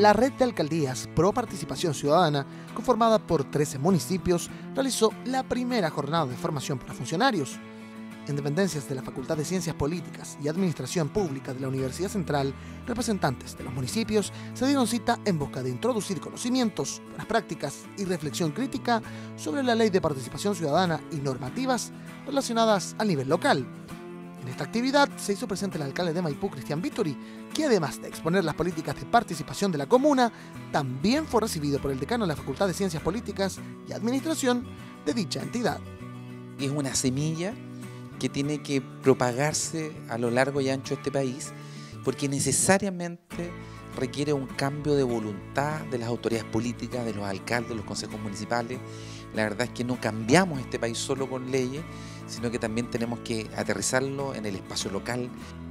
La red de alcaldías Pro Participación Ciudadana, conformada por 13 municipios, realizó la primera jornada de formación para funcionarios. En dependencias de la Facultad de Ciencias Políticas y Administración Pública de la Universidad Central, representantes de los municipios se dieron cita en busca de introducir conocimientos, buenas prácticas y reflexión crítica sobre la Ley de Participación Ciudadana y normativas relacionadas al nivel local. En esta actividad se hizo presente el alcalde de Maipú, Cristian Vittori, que además de exponer las políticas de participación de la comuna, también fue recibido por el decano de la Facultad de Ciencias Políticas y Administración de dicha entidad. Es una semilla que tiene que propagarse a lo largo y ancho de este país, porque necesariamente requiere un cambio de voluntad de las autoridades políticas, de los alcaldes, de los consejos municipales. La verdad es que no cambiamos este país solo con leyes, sino que también tenemos que aterrizarlo en el espacio local.